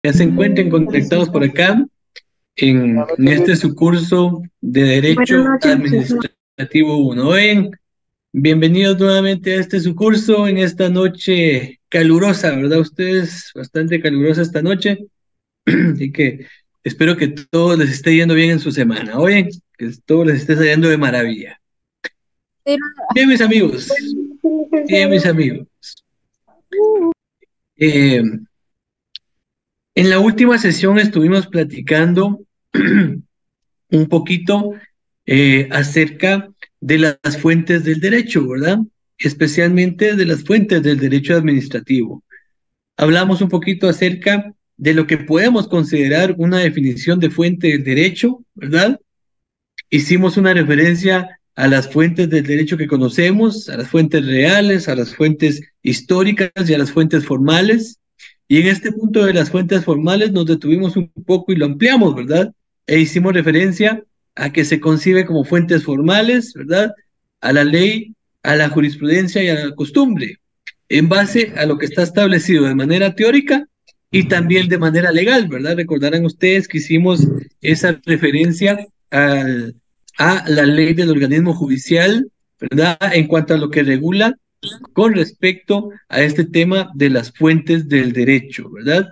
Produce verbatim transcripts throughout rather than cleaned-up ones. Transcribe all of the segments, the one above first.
Ya se encuentren conectados por acá en, en este su curso de Buenas Derecho noches, licenciado. Administrativo uno. Ven, bienvenidos nuevamente a este su curso en esta noche calurosa, ¿verdad? Ustedes bastante calurosa esta noche, así que espero que todo les esté yendo bien en su semana. Oye, que todo les esté saliendo de maravilla. Pero, Bien, mis amigos, bien, mis licenciado. amigos. Eh, en la última sesión estuvimos platicando un poquito eh, acerca de las fuentes del derecho, ¿verdad? Especialmente de las fuentes del derecho administrativo. Hablamos un poquito acerca de lo que podemos considerar una definición de fuente del derecho, ¿verdad? Hicimos una referencia a las fuentes del derecho que conocemos, a las fuentes reales, a las fuentes históricas y a las fuentes formales. Y en este punto de las fuentes formales nos detuvimos un poco y lo ampliamos, ¿verdad? E hicimos referencia a que se concibe como fuentes formales, ¿verdad? A la ley, a la jurisprudencia y a la costumbre, en base a lo que está establecido de manera teórica y también de manera legal, ¿verdad? Recordarán ustedes que hicimos esa referencia al, a la ley del organismo judicial, ¿verdad? En cuanto a lo que regula con respecto a este tema de las fuentes del derecho, ¿verdad?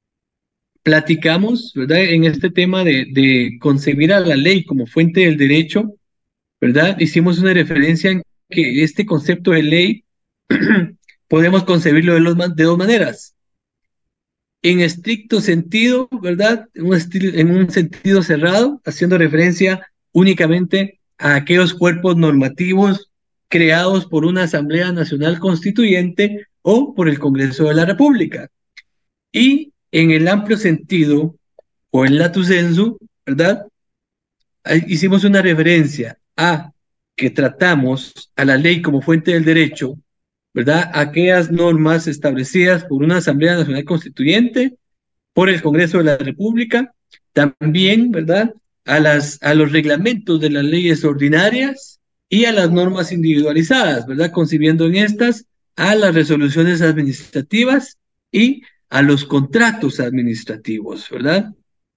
Platicamos, ¿verdad? En este tema de, de concebir a la ley como fuente del derecho, ¿verdad? Hicimos una referencia en que este concepto de ley podemos concebirlo de, los, de dos maneras. En estricto sentido, ¿verdad? En un, estil, en un sentido cerrado, haciendo referencia únicamente a aquellos cuerpos normativos creados por una Asamblea Nacional Constituyente o por el Congreso de la República. Y en el amplio sentido, o en lato sensu, ¿verdad? Hicimos una referencia a que tratamos a la ley como fuente del derecho, ¿verdad? Aquellas normas establecidas por una Asamblea Nacional Constituyente, por el Congreso de la República, también, ¿verdad? A, las, a los reglamentos de las leyes ordinarias y a las normas individualizadas, ¿verdad? Concibiendo en estas a las resoluciones administrativas y a los contratos administrativos, ¿verdad?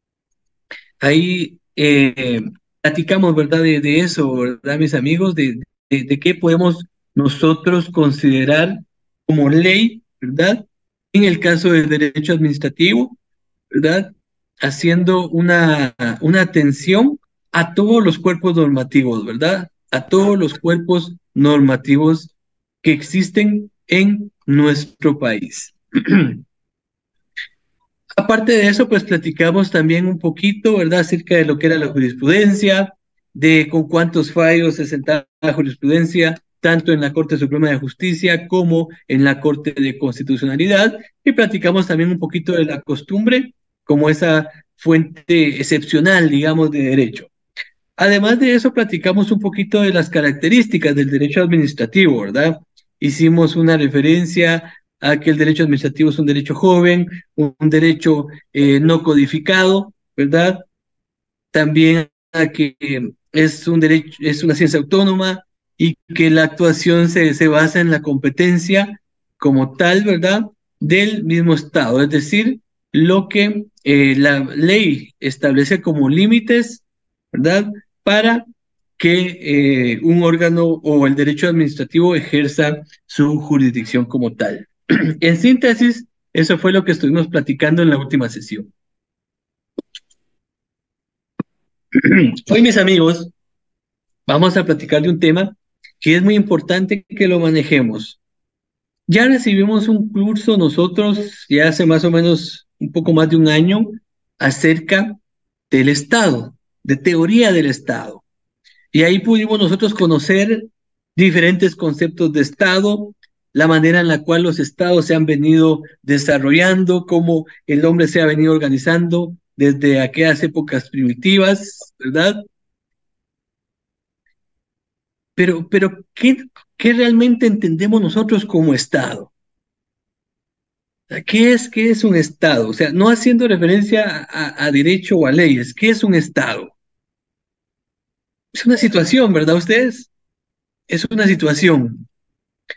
Ahí eh, platicamos, ¿verdad? De, de, eso, ¿verdad, mis amigos? De, de, de qué podemos nosotros considerar como ley, ¿verdad? En el caso del derecho administrativo, ¿verdad? Haciendo una, una atención a todos los cuerpos normativos, ¿verdad? A todos los cuerpos normativos que existen en nuestro país. Aparte de eso, pues platicamos también un poquito, ¿verdad?, acerca de lo que era la jurisprudencia, de con cuántos fallos se sentaba la jurisprudencia, tanto en la Corte Suprema de Justicia como en la Corte de Constitucionalidad, y platicamos también un poquito de la costumbre como esa fuente excepcional, digamos, de derecho. Además de eso, platicamos un poquito de las características del derecho administrativo, ¿verdad? Hicimos una referencia a que el derecho administrativo es un derecho joven, un, un derecho eh, no codificado, ¿verdad? También a que eh, es un derecho, es una ciencia autónoma y que la actuación se, se basa en la competencia como tal, ¿verdad? Del mismo Estado, es decir, lo que eh, la ley establece como límites, ¿verdad? Para que eh, un órgano o el derecho administrativo ejerza su jurisdicción como tal. En síntesis, eso fue lo que estuvimos platicando en la última sesión. Hoy, mis amigos, vamos a platicar de un tema que es muy importante que lo manejemos. Ya recibimos un curso nosotros, ya hace más o menos un poco más de un año, acerca del Estado, de teoría del Estado. Y ahí pudimos nosotros conocer diferentes conceptos de Estado, la manera en la cual los estados se han venido desarrollando, cómo el hombre se ha venido organizando desde aquellas épocas primitivas, ¿verdad? Pero, pero ¿qué, qué realmente entendemos nosotros como Estado? ¿Qué es, qué es un Estado? O sea, no haciendo referencia a, a derecho o a leyes, ¿qué es un Estado? Es una situación, ¿verdad ustedes? Es una situación.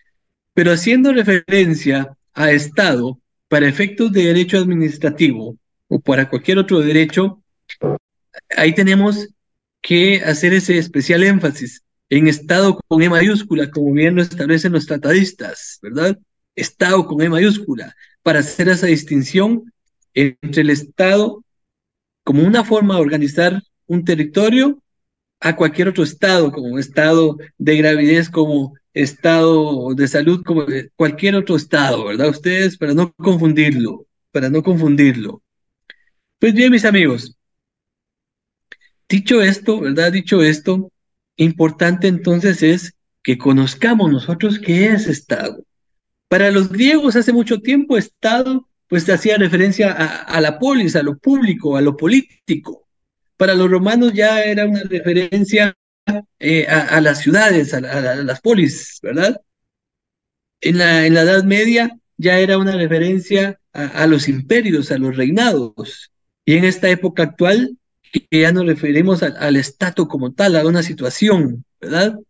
Pero haciendo referencia a Estado para efectos de derecho administrativo, o para cualquier otro derecho, ahí tenemos que hacer ese especial énfasis en Estado con E mayúscula, como bien lo establecen los tratadistas, ¿verdad? Estado con E mayúscula, para hacer esa distinción entre el Estado como una forma de organizar un territorio a cualquier otro estado, como estado de gravidez, como estado de salud, como cualquier otro estado, ¿verdad? Ustedes, para no confundirlo, para no confundirlo. Pues bien, mis amigos, dicho esto, ¿verdad? Dicho esto, importante entonces es que conozcamos nosotros qué es estado. Para los griegos hace mucho tiempo, estado, pues hacía referencia a, a la polis, a lo público, a lo político. Para los romanos ya era una referencia eh, a, a, las ciudades, a, a, a, las polis, ¿verdad? En la, en la Edad Media ya era una referencia a, a los imperios, a los reinados. Y en esta época actual, que ya nos referimos a, al estatus como tal, a una situación, ¿verdad?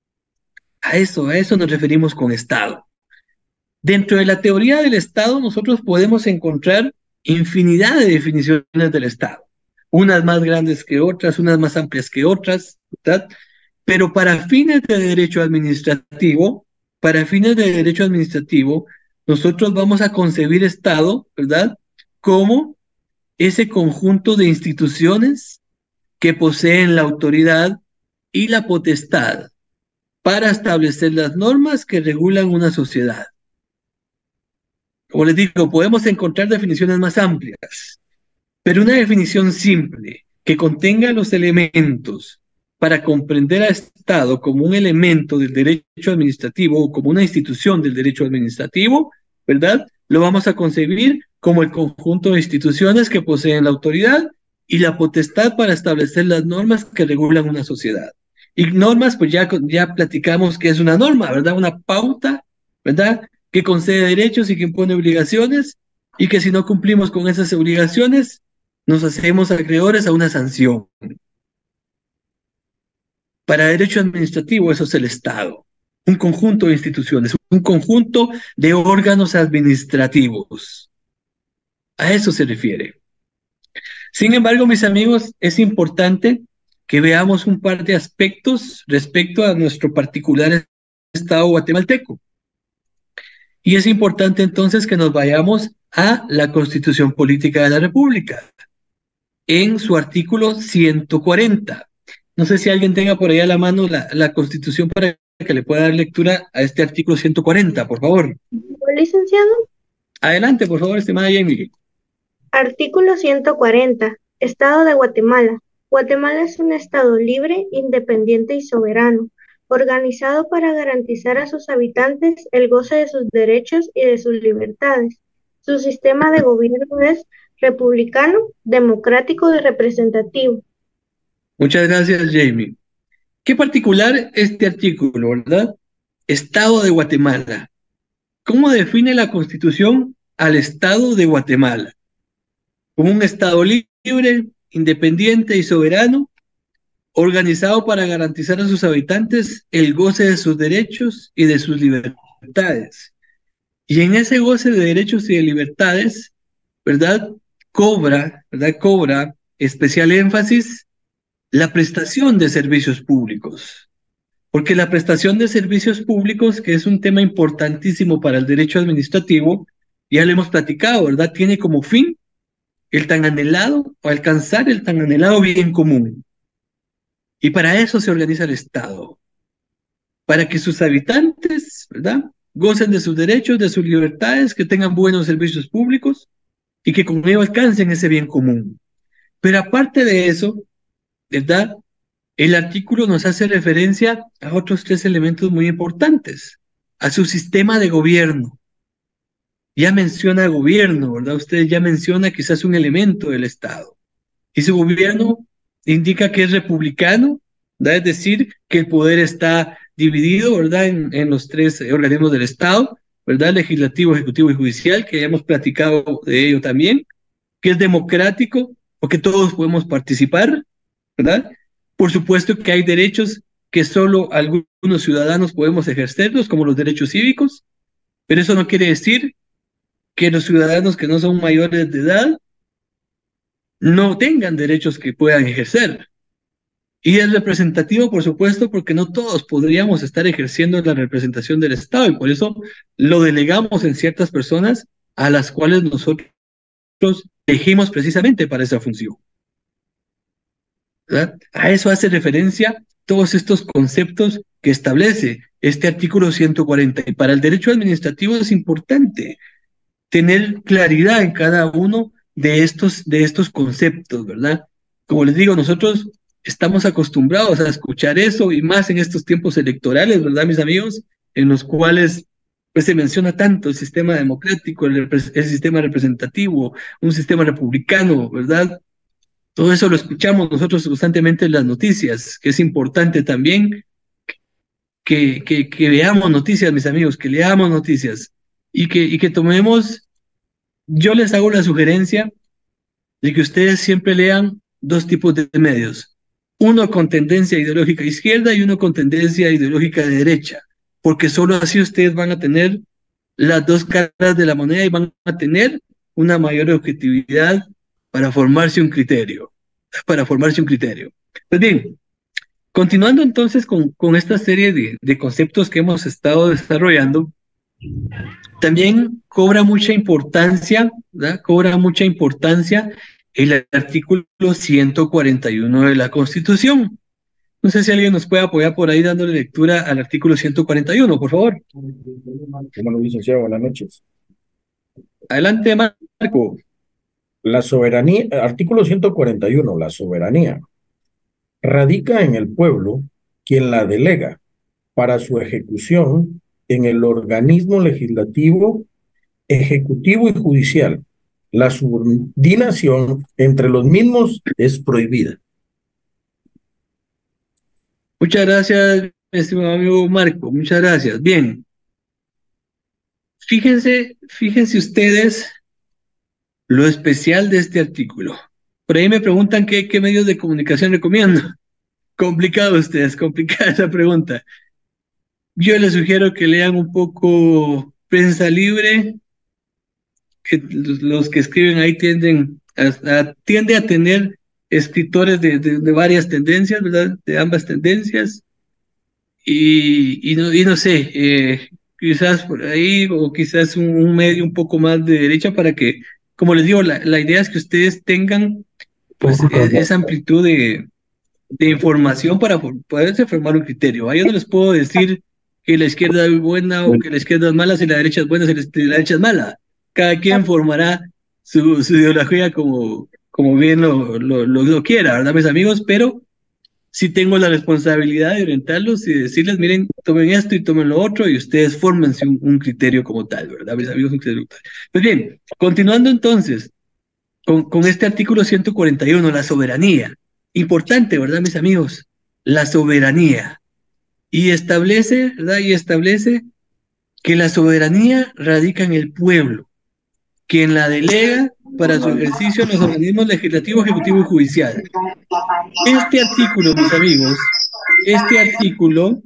A eso, a eso nos referimos con Estado. Dentro de la teoría del Estado, nosotros podemos encontrar infinidad de definiciones del Estado, unas más grandes que otras, unas más amplias que otras, ¿verdad? Pero para fines de derecho administrativo, para fines de derecho administrativo, nosotros vamos a concebir Estado, ¿verdad? Como ese conjunto de instituciones que poseen la autoridad y la potestad para establecer las normas que regulan una sociedad. Como les digo, podemos encontrar definiciones más amplias, pero una definición simple que contenga los elementos para comprender a Estado como un elemento del derecho administrativo o como una institución del derecho administrativo, ¿verdad? Lo vamos a concebir como el conjunto de instituciones que poseen la autoridad y la potestad para establecer las normas que regulan una sociedad. Y normas, pues ya, ya platicamos que es una norma, ¿verdad? Una pauta, ¿verdad? Que concede derechos y que impone obligaciones y que si no cumplimos con esas obligaciones, nos hacemos acreedores a una sanción. Para derecho administrativo eso es el Estado, un conjunto de instituciones, un conjunto de órganos administrativos. A eso se refiere. Sin embargo, mis amigos, es importante que veamos un par de aspectos respecto a nuestro particular Estado guatemalteco. Y es importante entonces que nos vayamos a la Constitución Política de la República, en su artículo ciento cuarenta. No sé si alguien tenga por ahí a la mano la, la Constitución para que le pueda dar lectura a este artículo ciento cuarenta, por favor. Licenciado. Adelante, por favor, estimada Jamie. Artículo ciento cuarenta. Estado de Guatemala. Guatemala es un estado libre, independiente y soberano, organizado para garantizar a sus habitantes el goce de sus derechos y de sus libertades. Su sistema de gobierno es republicano, democrático y representativo. Muchas gracias, Jamie. Qué particular este artículo, ¿verdad? Estado de Guatemala. ¿Cómo define la Constitución al Estado de Guatemala? Como un Estado libre, independiente y soberano, organizado para garantizar a sus habitantes el goce de sus derechos y de sus libertades. Y en ese goce de derechos y de libertades, ¿verdad? Cobra, ¿verdad? Cobra especial énfasis la prestación de servicios públicos. Porque la prestación de servicios públicos, que es un tema importantísimo para el derecho administrativo, ya lo hemos platicado, ¿verdad? Tiene como fin el tan anhelado o alcanzar el tan anhelado bien común. Y para eso se organiza el Estado, para que sus habitantes, ¿verdad?, gocen de sus derechos, de sus libertades, que tengan buenos servicios públicos y que con ello alcancen ese bien común. Pero aparte de eso, ¿verdad?, el artículo nos hace referencia a otros tres elementos muy importantes, a su sistema de gobierno. Ya menciona gobierno, ¿verdad? Usted ya menciona quizás un elemento del Estado. Y su gobierno indica que es republicano, ¿verdad? Es decir, que el poder está dividido, ¿verdad?, en, en los tres organismos del Estado, ¿verdad? Legislativo, ejecutivo y judicial, que ya hemos platicado de ello también, que es democrático, porque todos podemos participar, ¿verdad? Por supuesto que hay derechos que solo algunos ciudadanos podemos ejercerlos, como los derechos cívicos, pero eso no quiere decir que los ciudadanos que no son mayores de edad no tengan derechos que puedan ejercer. Y es representativo, por supuesto, porque no todos podríamos estar ejerciendo la representación del Estado y por eso lo delegamos en ciertas personas a las cuales nosotros elegimos precisamente para esa función, ¿verdad? A eso hace referencia todos estos conceptos que establece este artículo ciento cuarenta. Y para el derecho administrativo es importante tener claridad en cada uno de estos, de estos conceptos, ¿verdad? Como les digo, nosotros estamos acostumbrados a escuchar eso y más en estos tiempos electorales, ¿verdad, mis amigos? En los cuales pues, se menciona tanto el sistema democrático, el, el sistema representativo, un sistema republicano, ¿verdad? Todo eso lo escuchamos nosotros constantemente en las noticias, que es importante también que, que, que veamos noticias, mis amigos, que leamos noticias y que, y que tomemos, yo les hago la sugerencia de que ustedes siempre lean dos tipos de medios, uno con tendencia ideológica izquierda y uno con tendencia ideológica de derecha, porque solo así ustedes van a tener las dos caras de la moneda y van a tener una mayor objetividad para formarse un criterio, para formarse un criterio. Pues bien, continuando entonces con, con esta serie de, de conceptos que hemos estado desarrollando, también cobra mucha importancia, ¿verdad? Cobra mucha importancia el artículo ciento cuarenta y uno de la Constitución. No sé si alguien nos puede apoyar por ahí dándole lectura al artículo ciento cuarenta y uno, por favor. Bueno, licenciado, buenas noches. Adelante, Marco. La soberanía, artículo ciento cuarenta y uno, la soberanía radica en el pueblo, quien la delega para su ejecución en el organismo legislativo, ejecutivo y judicial. La subordinación entre los mismos es prohibida. Muchas gracias, mi estimado amigo Marco. Muchas gracias. Bien. Fíjense, fíjense ustedes lo especial de este artículo. Por ahí me preguntan qué, qué medios de comunicación recomiendo. Complicado ustedes, complicada esa pregunta. Yo les sugiero que lean un poco Prensa Libre, que los, los que escriben ahí tienden a, a, tiende a tener escritores de, de, de varias tendencias, ¿verdad? De ambas tendencias. Y, y, no, y no sé, eh, quizás por ahí o quizás un, un medio un poco más de derecha para que, como les digo, la, la idea es que ustedes tengan pues e, esa amplitud de, de información para poderse formar un criterio. ¿Va? Yo no les puedo decir que la izquierda es buena o que la izquierda es mala, si la derecha es buena, si la derecha es mala. Cada quien formará su, su ideología como, como bien lo, lo, lo, lo quiera, ¿verdad, mis amigos? Pero sí tengo la responsabilidad de orientarlos y decirles, miren, tomen esto y tomen lo otro y ustedes fórmense un, un criterio como tal, ¿verdad, mis amigos? Un criterio tal. Pues bien, continuando entonces con, con este artículo ciento cuarenta y uno, la soberanía. Importante, ¿verdad, mis amigos? La soberanía. Y establece, ¿verdad? Y establece que la soberanía radica en el pueblo, quien la delega para su ejercicio en los organismos legislativo, ejecutivo y judicial. Este artículo, mis amigos, este artículo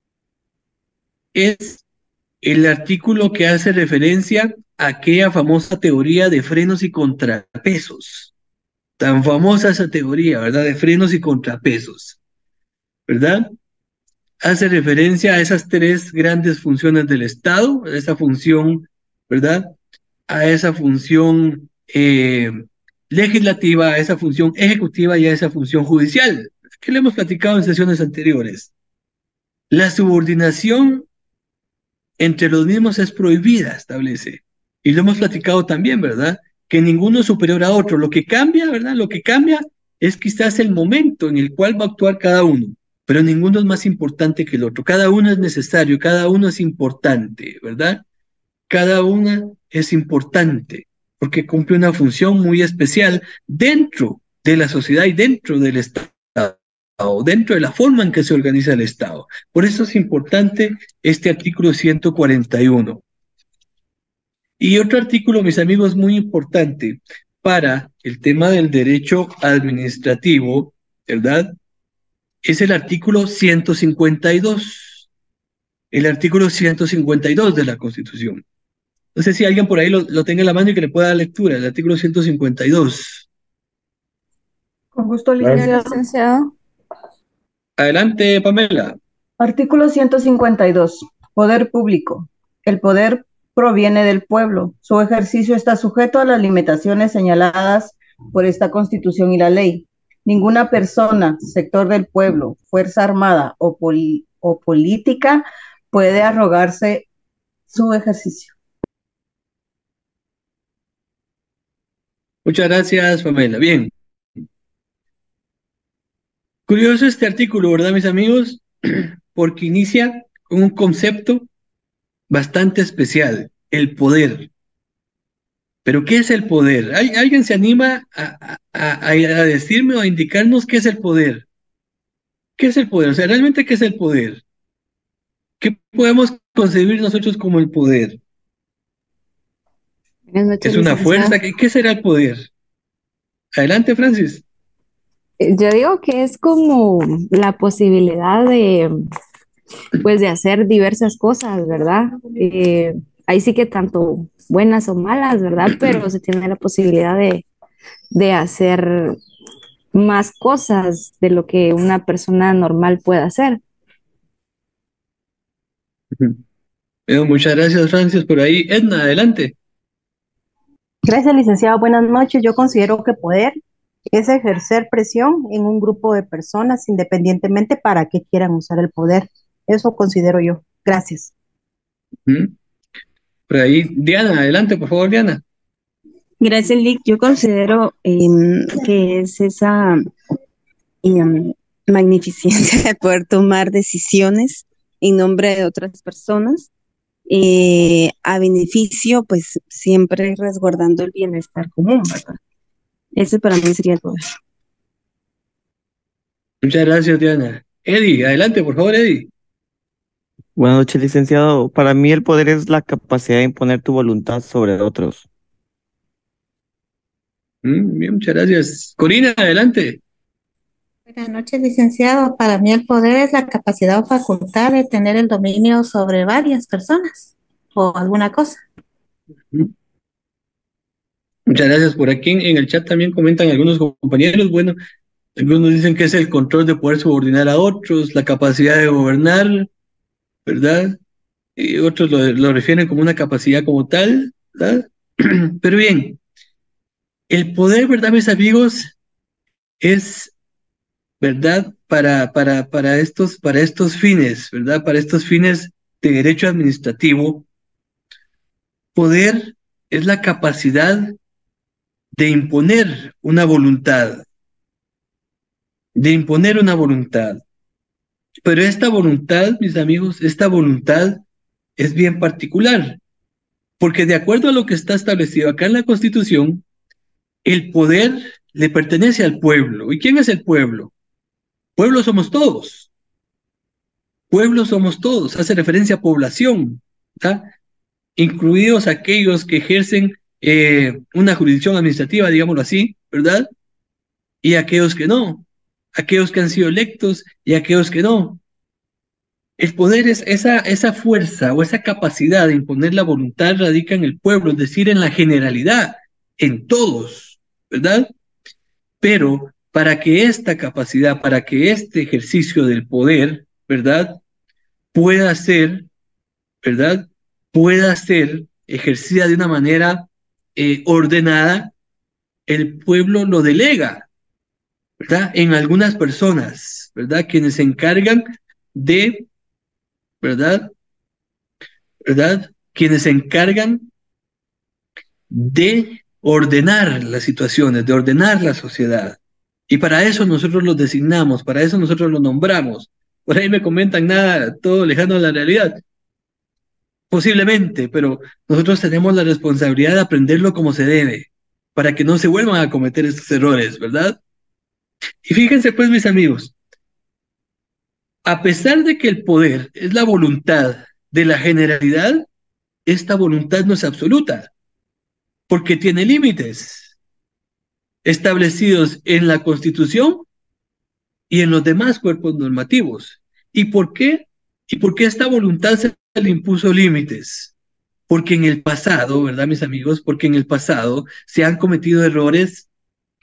es el artículo que hace referencia a aquella famosa teoría de frenos y contrapesos. Tan famosa esa teoría, ¿verdad? De frenos y contrapesos, ¿verdad? Hace referencia a esas tres grandes funciones del Estado, a esa función, ¿verdad? A esa función eh, legislativa, a esa función ejecutiva y a esa función judicial, que le hemos platicado en sesiones anteriores. La subordinación entre los mismos es prohibida, establece. Y lo hemos platicado también, ¿verdad? Que ninguno es superior a otro. Lo que cambia, ¿verdad? Lo que cambia es quizás el momento en el cual va a actuar cada uno, pero ninguno es más importante que el otro. Cada uno es necesario, cada uno es importante, ¿verdad? Cada una es importante porque cumple una función muy especial dentro de la sociedad y dentro del Estado, dentro de la forma en que se organiza el Estado. Por eso es importante este artículo ciento cuarenta y uno. Y otro artículo, mis amigos, muy importante para el tema del derecho administrativo, ¿verdad? Es el artículo ciento cincuenta y dos. El artículo ciento cincuenta y dos de la Constitución. No sé si alguien por ahí lo, lo tenga en la mano y que le pueda dar lectura, el artículo ciento cincuenta y dos. Con gusto, Claro. Señor licenciado. licenciado. Adelante, Pamela. Artículo ciento cincuenta y dos. Poder público. El poder proviene del pueblo. Su ejercicio está sujeto a las limitaciones señaladas por esta Constitución y la ley. Ninguna persona, sector del pueblo, fuerza armada o, poli- o política puede arrogarse su ejercicio. Muchas gracias, Pamela. Bien. Curioso este artículo, ¿verdad, mis amigos? Porque inicia con un concepto bastante especial, el poder. ¿Pero qué es el poder? ¿Hay- ¿Alguien se anima a, a- a- a decirme o a indicarnos qué es el poder? ¿Qué es el poder? O sea, realmente, ¿qué es el poder? ¿Qué podemos concebir nosotros como el poder? Buenas noches, ¿Es una licenciado. fuerza? ¿Qué, qué será el poder? Adelante, Francis. Eh, Yo digo que es como la posibilidad de, pues, de hacer diversas cosas, ¿verdad? Eh, ahí sí que tanto buenas o malas, ¿verdad? Pero se tiene la posibilidad de, de hacer más cosas de lo que una persona normal puede hacer. Eh, muchas gracias, Francis, por ahí. Edna, adelante. Gracias, licenciado. Buenas noches. Yo considero que poder es ejercer presión en un grupo de personas independientemente para qué quieran usar el poder. Eso considero yo. Gracias. Ujú. Por ahí, Diana, adelante, por favor, Diana. Gracias, Lick. Yo considero em, que es esa em, magnificencia de poder tomar decisiones en nombre de otras personas eh, a beneficio, pues siempre resguardando el bienestar común, ¿verdad? Ese para mí sería el poder. Muchas gracias, Diana. Eddie, adelante, por favor, Eddie. Buenas noches, licenciado. Para mí el poder es la capacidad de imponer tu voluntad sobre otros. Mm, bien, muchas gracias. Corina, adelante. Buenas noches, licenciado. Para mí el poder es la capacidad o facultad de tener el dominio sobre varias personas o alguna cosa. Mm. Muchas gracias. Por aquí en, en el chat también comentan algunos compañeros. Bueno, algunos dicen que es el control de poder subordinar a otros, la capacidad de gobernar, ¿verdad? Y otros lo, lo refieren como una capacidad como tal, ¿verdad? Pero bien, el poder, ¿verdad, mis amigos? Es, ¿verdad? Para, para, para estos, para estos fines, ¿verdad? Para estos fines de derecho administrativo, poder es la capacidad de imponer una voluntad, de imponer una voluntad. Pero esta voluntad, mis amigos, esta voluntad es bien particular, porque de acuerdo a lo que está establecido acá en la Constitución, el poder le pertenece al pueblo. ¿Y quién es el pueblo? Pueblo somos todos. Pueblo somos todos. Hace referencia a población, ¿tá? Incluidos aquellos que ejercen eh, una jurisdicción administrativa, digámoslo así, ¿verdad? Y aquellos que no. Aquellos que han sido electos y aquellos que no. El poder es esa, esa fuerza o esa capacidad de imponer la voluntad radica en el pueblo, es decir, en la generalidad, en todos, ¿verdad? Pero para que esta capacidad, para que este ejercicio del poder, ¿verdad? Pueda ser, ¿verdad? Pueda ser ejercida de una manera eh, ordenada, el pueblo lo delega, ¿verdad? En algunas personas, ¿verdad? Quienes se encargan de, ¿verdad? ¿Verdad? Quienes se encargan de ordenar las situaciones, de ordenar la sociedad. Y para eso nosotros los designamos, para eso nosotros los nombramos. Por ahí me comentan nada, todo lejano a la realidad. Posiblemente, pero nosotros tenemos la responsabilidad de aprenderlo como se debe, para que no se vuelvan a cometer estos errores, ¿verdad? Y fíjense pues, mis amigos, a pesar de que el poder es la voluntad de la generalidad, esta voluntad no es absoluta, porque tiene límites establecidos en la Constitución y en los demás cuerpos normativos. ¿Y por qué? ¿Y por qué esta voluntad se le impuso límites? Porque en el pasado, ¿verdad, mis amigos? Porque en el pasado se han cometido errores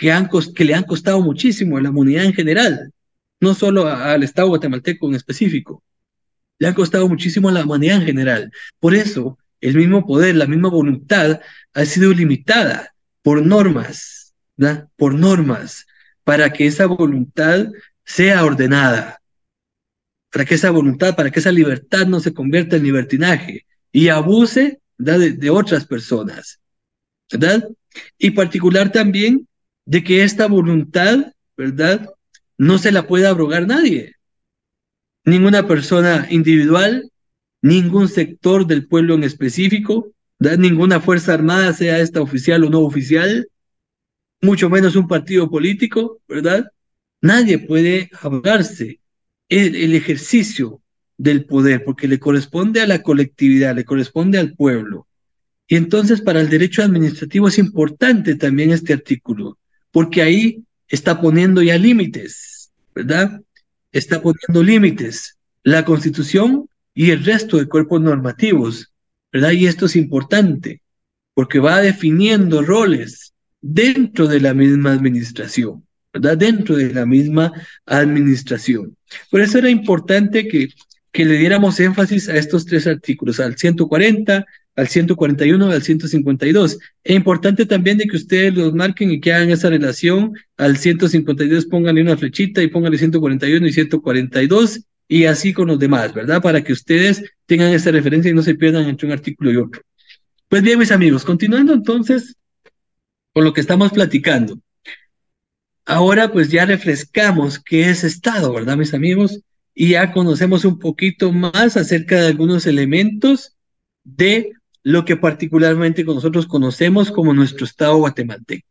que, han, que le han costado muchísimo a la humanidad en general, no solo a, al Estado guatemalteco en específico, le han costado muchísimo a la humanidad en general. Por eso, el mismo poder, la misma voluntad ha sido limitada por normas, ¿verdad? Por normas, para que esa voluntad sea ordenada, para que esa voluntad, para que esa libertad no se convierta en libertinaje y abuse, ¿verdad? De, de otras personas, ¿verdad? Y particular también de que esta voluntad, ¿verdad? No se la puede abrogar nadie. Ninguna persona individual, ningún sector del pueblo en específico, ¿verdad? Ninguna fuerza armada, sea esta oficial o no oficial, mucho menos un partido político, ¿verdad? Nadie puede abrogarse el, el ejercicio del poder, porque le corresponde a la colectividad, le corresponde al pueblo. Y entonces para el derecho administrativo es importante también este artículo, porque ahí está poniendo ya límites, ¿verdad? Está poniendo límites, la Constitución y el resto de cuerpos normativos, ¿verdad? Y esto es importante, porque va definiendo roles dentro de la misma administración, ¿verdad? Dentro de la misma administración. Por eso era importante que, que le diéramos énfasis a estos tres artículos, al ciento cuarenta, al ciento cuarenta y uno y al ciento cincuenta y dos. Es importante también de que ustedes los marquen y que hagan esa relación. Al ciento cincuenta y dos pónganle una flechita y pónganle ciento cuarenta y uno y ciento cuarenta y dos y así con los demás, ¿verdad? Para que ustedes tengan esa referencia y no se pierdan entre un artículo y otro. Pues bien, mis amigos, continuando entonces con lo que estamos platicando. Ahora pues ya refrescamos qué es Estado, ¿verdad, mis amigos? Y ya conocemos un poquito más acerca de algunos elementos de lo que particularmente nosotros conocemos como nuestro Estado guatemalteco.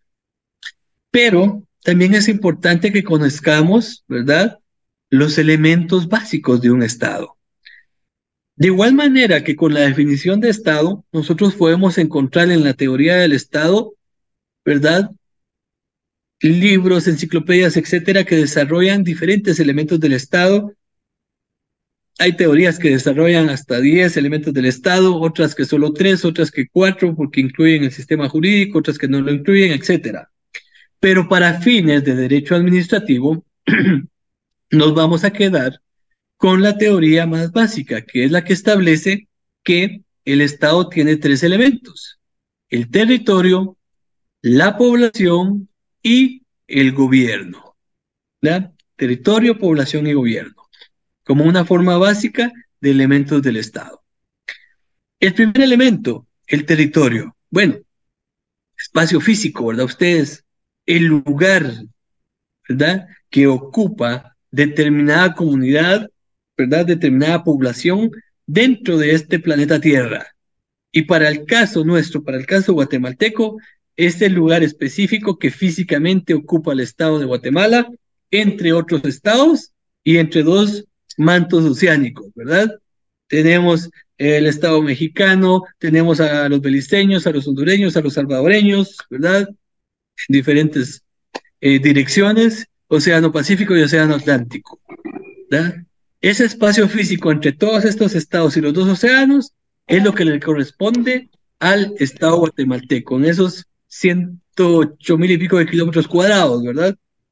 Pero también es importante que conozcamos, ¿verdad?, los elementos básicos de un Estado. De igual manera que con la definición de Estado, nosotros podemos encontrar en la teoría del Estado, ¿verdad?, libros, enciclopedias, etcétera, que desarrollan diferentes elementos del Estado. Hay teorías que desarrollan hasta diez elementos del Estado, otras que solo tres, otras que cuatro, porque incluyen el sistema jurídico, otras que no lo incluyen, etcétera. Pero para fines de derecho administrativo, nos vamos a quedar con la teoría más básica, que es la que establece que el Estado tiene tres elementos: el territorio, la población y el gobierno, ¿verdad? Territorio, población y gobierno, como una forma básica de elementos del Estado. El primer elemento, el territorio. Bueno, espacio físico, ¿verdad? Ustedes, el lugar, ¿verdad?, que ocupa determinada comunidad, ¿verdad?, determinada población dentro de este planeta Tierra. Y para el caso nuestro, para el caso guatemalteco, es el lugar específico que físicamente ocupa el Estado de Guatemala, entre otros estados y entre dos mantos oceánicos, ¿verdad? Tenemos el Estado mexicano, tenemos a los beliceños, a los hondureños, a los salvadoreños, ¿verdad? En diferentes eh, direcciones, Océano Pacífico y Océano Atlántico, ¿verdad? Ese espacio físico entre todos estos estados y los dos océanos es lo que le corresponde al Estado guatemalteco, en esos ciento ocho mil y pico de kilómetros cuadrados, ¿verdad?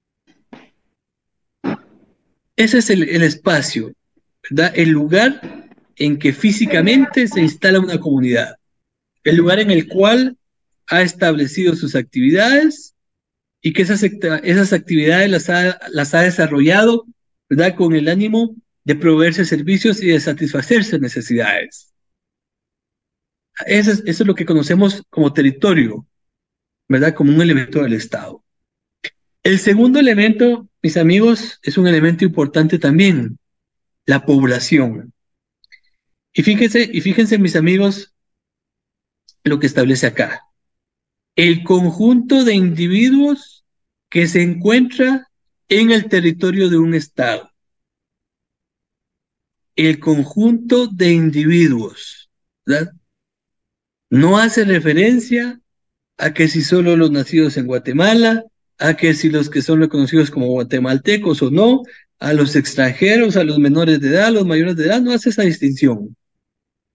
Ese es el, el espacio, ¿verdad? El lugar en que físicamente se instala una comunidad, el lugar en el cual ha establecido sus actividades y que esas, esas actividades las ha, las ha desarrollado, ¿verdad?, con el ánimo de proveerse servicios y de satisfacerse necesidades. Eso es, eso es lo que conocemos como territorio, ¿verdad?, como un elemento del Estado. El segundo elemento, mis amigos, es un elemento importante también, la población. Y fíjense, y fíjense, mis amigos, lo que establece acá. El conjunto de individuos que se encuentra en el territorio de un Estado. El conjunto de individuos, ¿verdad? No hace referencia a que si solo los nacidos en Guatemala, a que si los que son reconocidos como guatemaltecos o no, a los extranjeros, a los menores de edad, a los mayores de edad, no hace esa distinción.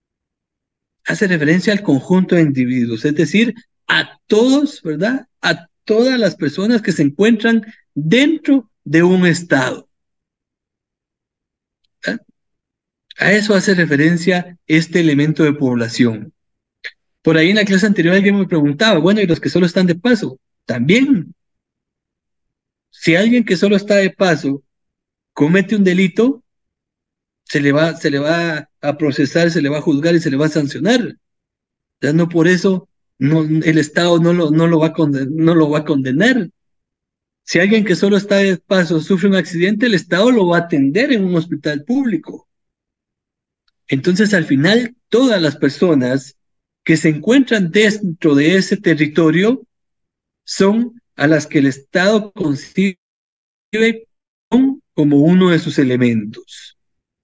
Hace referencia al conjunto de individuos, es decir, a todos, ¿verdad? A todas las personas que se encuentran dentro de un estado. ¿Ah? A eso hace referencia este elemento de población. Por ahí en la clase anterior alguien me preguntaba, bueno, ¿y los que solo están de paso? También. Si alguien que solo está de paso comete un delito, se le va, se le va a procesar, se le va a juzgar y se le va a sancionar. Ya no por eso no, el Estado no lo, no, lo va a condenar, no lo va a condenar. Si alguien que solo está de paso sufre un accidente, el Estado lo va a atender en un hospital público. Entonces, al final, todas las personas que se encuentran dentro de ese territorio son a las que el Estado concibe como uno de sus elementos.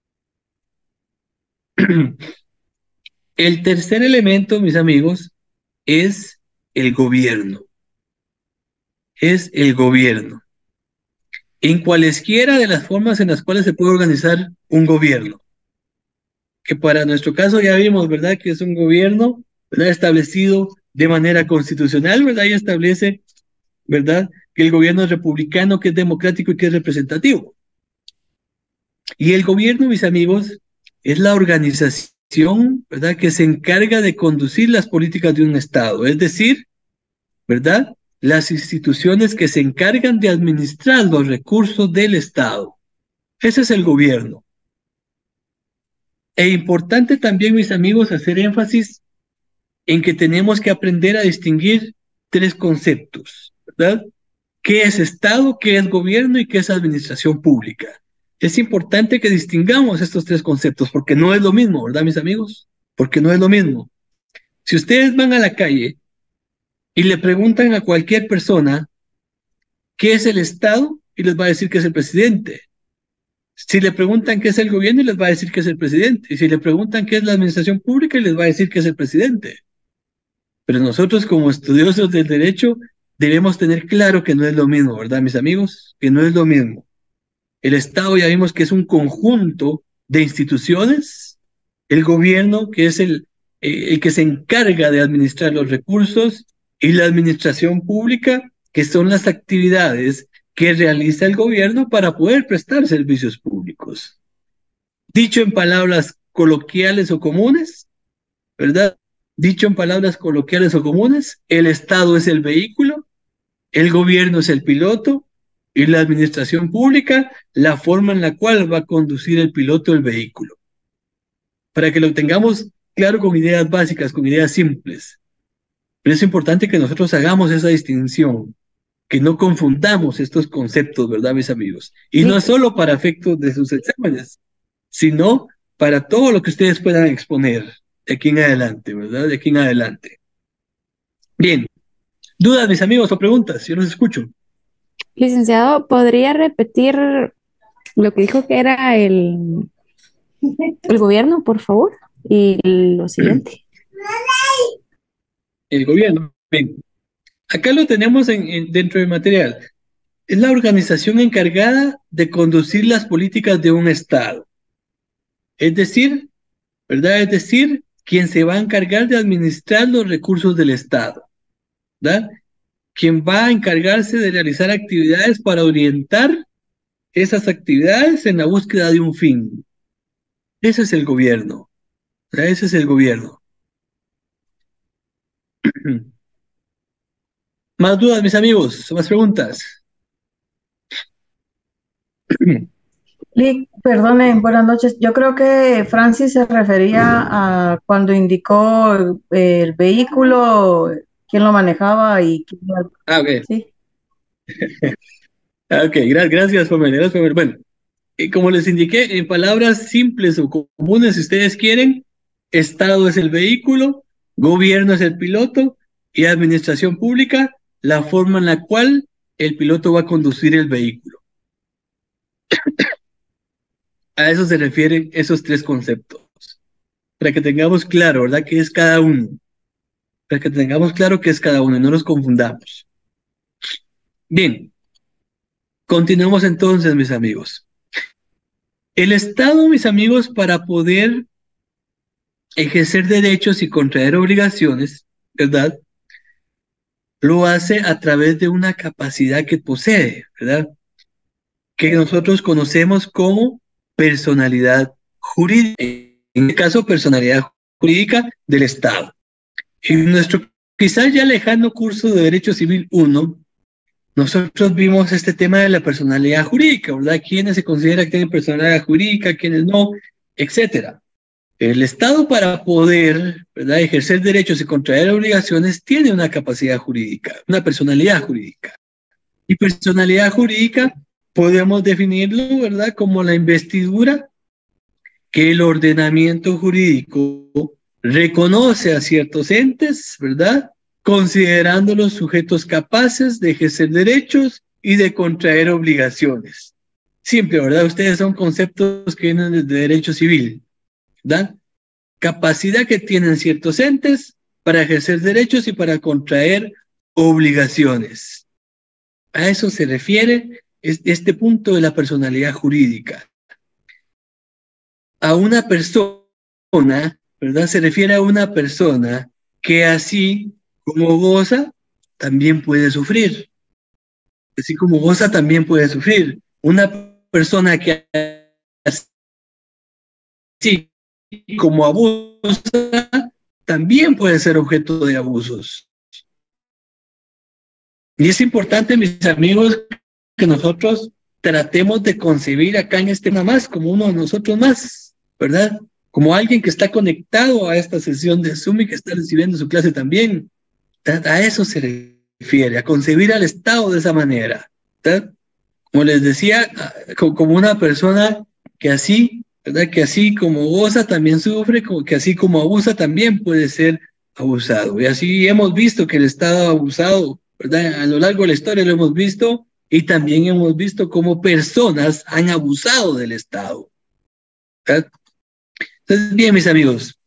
El tercer elemento, mis amigos, es el gobierno. Es el gobierno. En cualesquiera de las formas en las cuales se puede organizar un gobierno. Que para nuestro caso ya vimos, ¿verdad? Que es un gobierno, ¿verdad? Establecido de manera constitucional, ¿verdad? Y establece, ¿verdad? Que el gobierno es republicano, que es democrático y que es representativo. Y el gobierno, mis amigos, es la organización, ¿verdad?, que se encarga de conducir las políticas de un Estado, es decir, ¿verdad?, las instituciones que se encargan de administrar los recursos del Estado. Ese es el gobierno. E importante también, mis amigos, hacer énfasis en que tenemos que aprender a distinguir tres conceptos, ¿verdad? ¿Qué es Estado, qué es gobierno y qué es administración pública? Es importante que distingamos estos tres conceptos, porque no es lo mismo, ¿verdad, mis amigos? Porque no es lo mismo. Si ustedes van a la calle y le preguntan a cualquier persona qué es el Estado, y les va a decir que es el presidente. Si le preguntan qué es el gobierno, y les va a decir que es el presidente. Y si le preguntan qué es la administración pública, y les va a decir que es el presidente. Pero nosotros, como estudiosos del derecho, debemos tener claro que no es lo mismo, ¿verdad, mis amigos? Que no es lo mismo. El Estado ya vimos que es un conjunto de instituciones, el gobierno, que es el, eh, el que se encarga de administrar los recursos, y la administración pública, que son las actividades que realiza el gobierno para poder prestar servicios públicos. Dicho en palabras coloquiales o comunes, ¿verdad? Dicho en palabras coloquiales o comunes, el Estado es el vehículo, el gobierno es el piloto, y la administración pública, la forma en la cual va a conducir el piloto el vehículo. Para que lo tengamos claro con ideas básicas, con ideas simples. Pero es importante que nosotros hagamos esa distinción, que no confundamos estos conceptos, ¿verdad, mis amigos? Y no solo para efectos de sus exámenes, sino para todo lo que ustedes puedan exponer de aquí en adelante, ¿verdad? De aquí en adelante. Bien. ¿Dudas, mis amigos, o preguntas? Yo los escucho. Licenciado, ¿podría repetir lo que dijo que era el, el gobierno, por favor? Y lo siguiente. El gobierno. Bien. Acá lo tenemos en, en, dentro del material. Es la organización encargada de conducir las políticas de un Estado. Es decir, ¿verdad? Es decir, quien se va a encargar de administrar los recursos del Estado, ¿verdad? Quien va a encargarse de realizar actividades para orientar esas actividades en la búsqueda de un fin. Ese es el gobierno, ¿verdad? Ese es el gobierno. ¿Más dudas, mis amigos? ¿Más preguntas? Lick, perdone, buenas noches. Yo creo que Francis se refería a cuando indicó el, el vehículo, quién lo manejaba y quién lo... Ah, ok. Sí. Ok, gra gracias, Pamela. Gracias, Pamela. Bueno, eh, como les indiqué, en palabras simples o comunes, si ustedes quieren, Estado es el vehículo, gobierno es el piloto y administración pública, la forma en la cual el piloto va a conducir el vehículo. A eso se refieren esos tres conceptos. Para que tengamos claro, ¿verdad?, qué es cada uno. Para que tengamos claro qué es cada uno y no nos confundamos. Bien. Continuemos entonces, mis amigos. El Estado, mis amigos, para poder ejercer derechos y contraer obligaciones, ¿verdad?, lo hace a través de una capacidad que posee, ¿verdad? Que nosotros conocemos como personalidad jurídica, en este caso personalidad jurídica del Estado. En nuestro quizás ya lejano curso de Derecho Civil uno, nosotros vimos este tema de la personalidad jurídica, ¿verdad? ¿Quiénes se considera que tienen personalidad jurídica, quiénes no, etcétera? El Estado, para poder, ¿verdad?, ejercer derechos y contraer obligaciones, tiene una capacidad jurídica, una personalidad jurídica. Y personalidad jurídica podemos definirlo, ¿verdad?, como la investidura que el ordenamiento jurídico reconoce a ciertos entes, ¿verdad?, considerándolos sujetos capaces de ejercer derechos y de contraer obligaciones. Siempre, ¿verdad? Ustedes son conceptos que vienen de derecho civil, ¿verdad? Capacidad que tienen ciertos entes para ejercer derechos y para contraer obligaciones. A eso se refiere este punto de la personalidad jurídica. A una persona, ¿verdad? Se refiere a una persona que así como goza, también puede sufrir. Así como goza, también puede sufrir. Una persona que así como abusa, también puede ser objeto de abusos. Y es importante, mis amigos, que nosotros tratemos de concebir acá en este tema más como uno de nosotros más, ¿verdad? Como alguien que está conectado a esta sesión de Zoom y que está recibiendo su clase también. A eso se refiere, a concebir al Estado de esa manera, ¿verdad? Como les decía, como una persona que así, ¿verdad?, que así como goza también sufre, como que así como abusa también puede ser abusado. Y así hemos visto que el Estado ha abusado, ¿verdad? A lo largo de la historia lo hemos visto, y también hemos visto cómo personas han abusado del Estado, ¿verdad? Entonces, bien, mis amigos,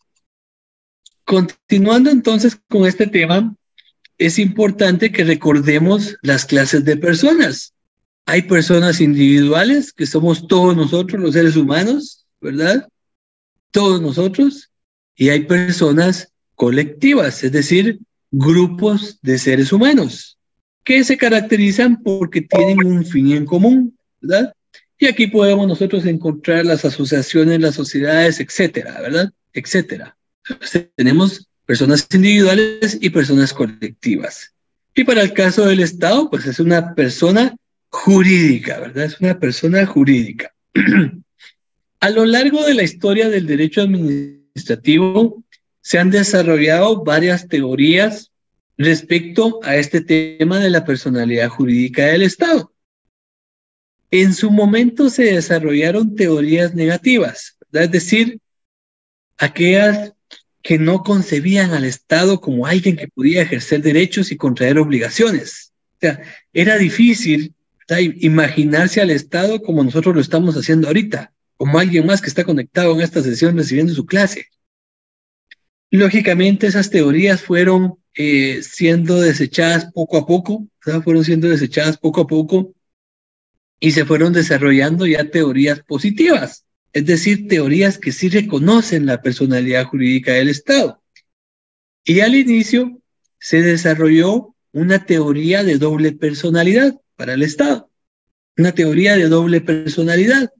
continuando entonces con este tema, es importante que recordemos las clases de personas. Hay personas individuales, que somos todos nosotros los seres humanos, ¿verdad? Todos nosotros. Y hay personas colectivas, es decir, grupos de seres humanos, que se caracterizan porque tienen un fin en común, ¿verdad? Y aquí podemos nosotros encontrar las asociaciones, las sociedades, etcétera, ¿verdad? Etcétera. Entonces, tenemos personas individuales y personas colectivas. Y para el caso del Estado, pues es una persona jurídica, ¿verdad? Es una persona jurídica. A lo largo de la historia del derecho administrativo se han desarrollado varias teorías respecto a este tema de la personalidad jurídica del Estado. En su momento se desarrollaron teorías negativas, ¿verdad? Es decir, aquellas que no concebían al Estado como alguien que podía ejercer derechos y contraer obligaciones. O sea, era difícil, ¿verdad?, imaginarse al Estado como nosotros lo estamos haciendo ahorita, como alguien más que está conectado en esta sesión recibiendo su clase. Lógicamente, esas teorías fueron eh, siendo desechadas poco a poco, ¿verdad? Fueron siendo desechadas poco a poco y se fueron desarrollando ya teorías positivas. Es decir, teorías que sí reconocen la personalidad jurídica del Estado. Y al inicio se desarrolló una teoría de doble personalidad para el Estado. Una teoría de doble personalidad.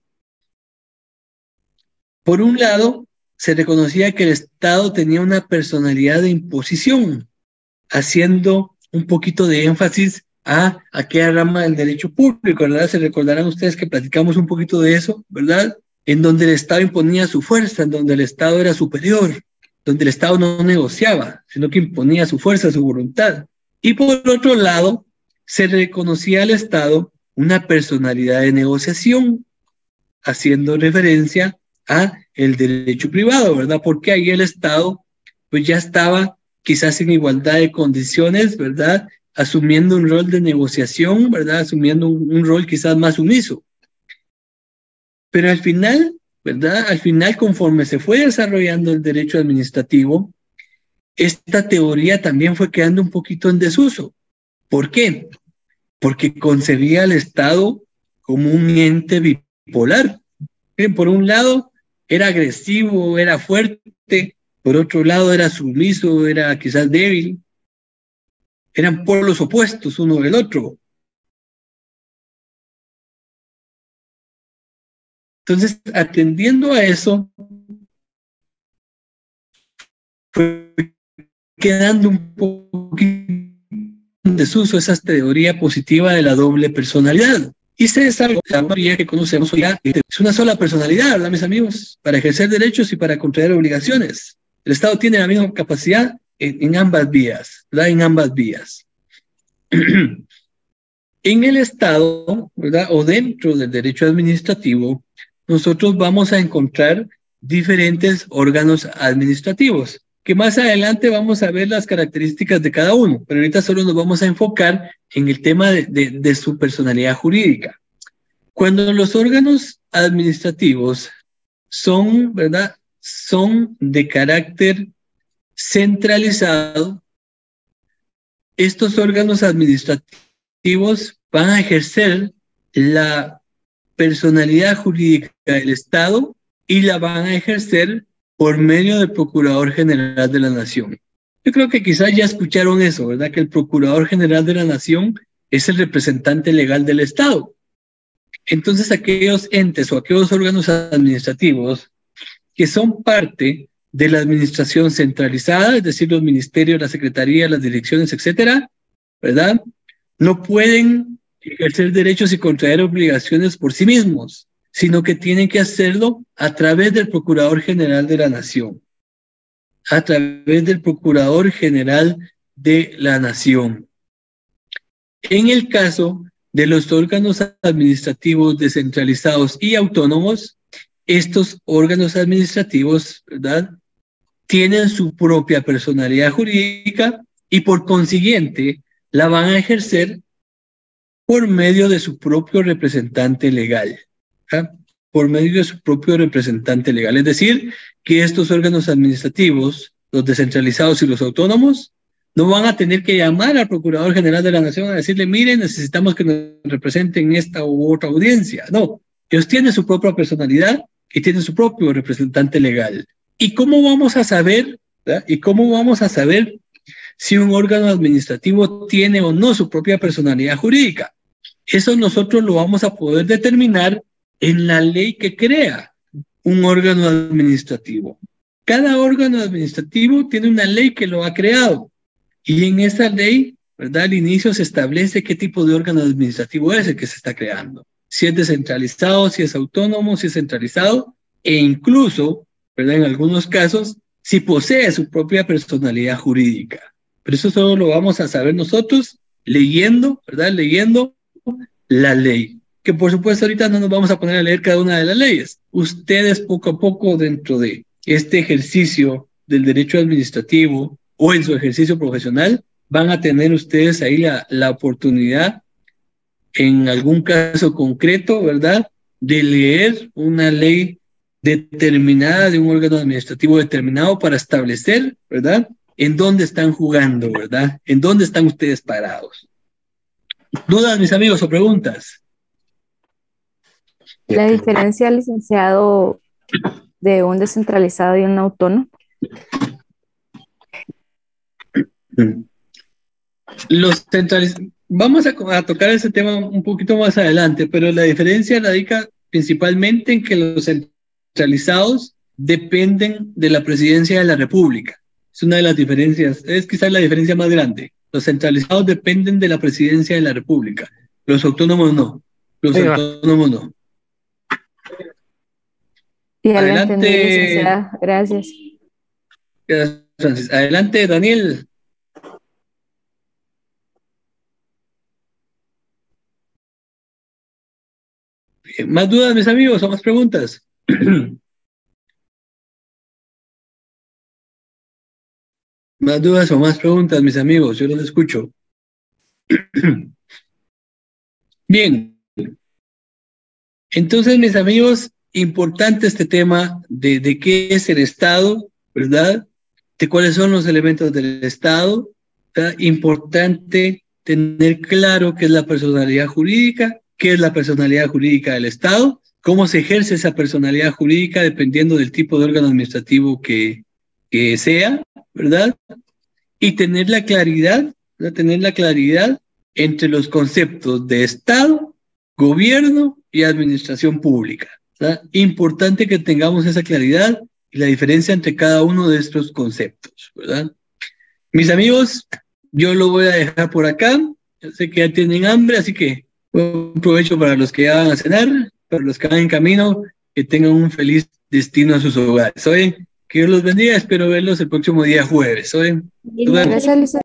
Por un lado, se reconocía que el Estado tenía una personalidad de imposición, haciendo un poquito de énfasis a aquella rama del derecho público, ¿verdad? Se recordarán ustedes que platicamos un poquito de eso, ¿verdad? En donde el Estado imponía su fuerza, en donde el Estado era superior, donde el Estado no negociaba, sino que imponía su fuerza, su voluntad. Y por otro lado, se reconocía al Estado una personalidad de negociación, haciendo referencia a el derecho privado, ¿verdad? Porque ahí el Estado pues ya estaba quizás en igualdad de condiciones, ¿verdad? Asumiendo un rol de negociación, ¿verdad? Asumiendo un, un rol quizás más sumiso. Pero al final, ¿verdad? Al final, conforme se fue desarrollando el derecho administrativo, esta teoría también fue quedando un poquito en desuso. ¿Por qué? Porque concebía al Estado como un ente bipolar. Por un lado, era agresivo, era fuerte, por otro lado, era sumiso, era quizás débil. eran polos opuestos uno del otro. Entonces, atendiendo a eso, fue quedando un poquito en desuso esa teoría positiva de la doble personalidad. Y se es algo que la mayoría que conocemos hoy ya es una sola personalidad, ¿verdad, mis amigos? Para ejercer derechos y para contraer obligaciones. El Estado tiene la misma capacidad en, en ambas vías, ¿verdad? En ambas vías. En el Estado, ¿verdad? O dentro del derecho administrativo, nosotros vamos a encontrar diferentes órganos administrativos, que más adelante vamos a ver las características de cada uno, pero ahorita solo nos vamos a enfocar en el tema de, de, de su personalidad jurídica. Cuando los órganos administrativos son, ¿verdad? Son de carácter centralizado, estos órganos administrativos van a ejercer la personalidad jurídica del Estado y la van a ejercer por medio del Procurador General de la Nación. Yo creo que quizás ya escucharon eso, ¿verdad? Que el Procurador General de la Nación es el representante legal del Estado. Entonces, aquellos entes o aquellos órganos administrativos que son parte de la administración centralizada, es decir, los ministerios, las secretarías, las direcciones, etcétera, ¿verdad? No pueden ejercer derechos y contraer obligaciones por sí mismos, sino que tienen que hacerlo a través del Procurador General de la Nación, a través del Procurador General de la Nación. En el caso de los órganos administrativos descentralizados y autónomos, estos órganos administrativos, ¿verdad?, tienen su propia personalidad jurídica y por consiguiente la van a ejercer por medio de su propio representante legal. ¿Ah? Por medio de su propio representante legal. Es decir, que estos órganos administrativos, los descentralizados y los autónomos, no van a tener que llamar al Procurador General de la Nación a decirle, miren, necesitamos que nos representen esta u otra audiencia. No, ellos tienen su propia personalidad y tienen su propio representante legal. ¿Y cómo vamos a saber, ¿verdad? ¿Y cómo vamos a saber si un órgano administrativo tiene o no su propia personalidad jurídica? Eso nosotros lo vamos a poder determinar en la ley que crea un órgano administrativo. Cada órgano administrativo tiene una ley que lo ha creado y en esa ley, ¿verdad?, al inicio se establece qué tipo de órgano administrativo es el que se está creando. Si es descentralizado, si es autónomo, si es centralizado e incluso, ¿verdad?, en algunos casos, si posee su propia personalidad jurídica. Pero eso solo lo vamos a saber nosotros leyendo, ¿verdad?, leyendo la ley. Que por supuesto ahorita no nos vamos a poner a leer cada una de las leyes. Ustedes poco a poco dentro de este ejercicio del derecho administrativo o en su ejercicio profesional van a tener ustedes ahí la, la oportunidad en algún caso concreto, ¿verdad?, de leer una ley determinada de un órgano administrativo determinado para establecer, ¿verdad?, en dónde están jugando, ¿verdad?, en dónde están ustedes parados. ¿Dudas, mis amigos, o preguntas? La diferencia, licenciado, de un descentralizado y un autónomo. Los centralizados, vamos a, a tocar ese tema un poquito más adelante, pero la diferencia radica principalmente en que los centralizados dependen de la presidencia de la República. Es una de las diferencias, es quizás la diferencia más grande. Los centralizados dependen de la presidencia de la República, los autónomos no, los Ahí va. autónomos no. Sí, ya lo Adelante. entendí, licenciada. Gracias. Gracias, Francis. Adelante, Daniel. ¿Más dudas, mis amigos, o más preguntas? ¿Más dudas o más preguntas, mis amigos? Yo los escucho. Bien. Entonces, mis amigos, importante este tema de, de qué es el Estado, ¿verdad? De cuáles son los elementos del Estado. ¿Verdad? Importante tener claro qué es la personalidad jurídica, qué es la personalidad jurídica del Estado, cómo se ejerce esa personalidad jurídica dependiendo del tipo de órgano administrativo que, que sea, ¿verdad? Y tener la claridad ¿verdad? Tener la claridad entre los conceptos de Estado, gobierno y administración pública, ¿verdad? Importante que tengamos esa claridad y la diferencia entre cada uno de estos conceptos, ¿verdad? Mis amigos, yo lo voy a dejar por acá. Yo sé que ya tienen hambre, así que buen provecho para los que ya van a cenar, para los que van en camino, que tengan un feliz destino a sus hogares. ¿Oye? Que Dios los bendiga, espero verlos el próximo día jueves. ¿Oye? Gracias,